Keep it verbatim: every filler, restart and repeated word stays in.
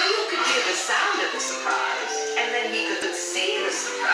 you could hear the sound of the surprise, and then he could see the surprise.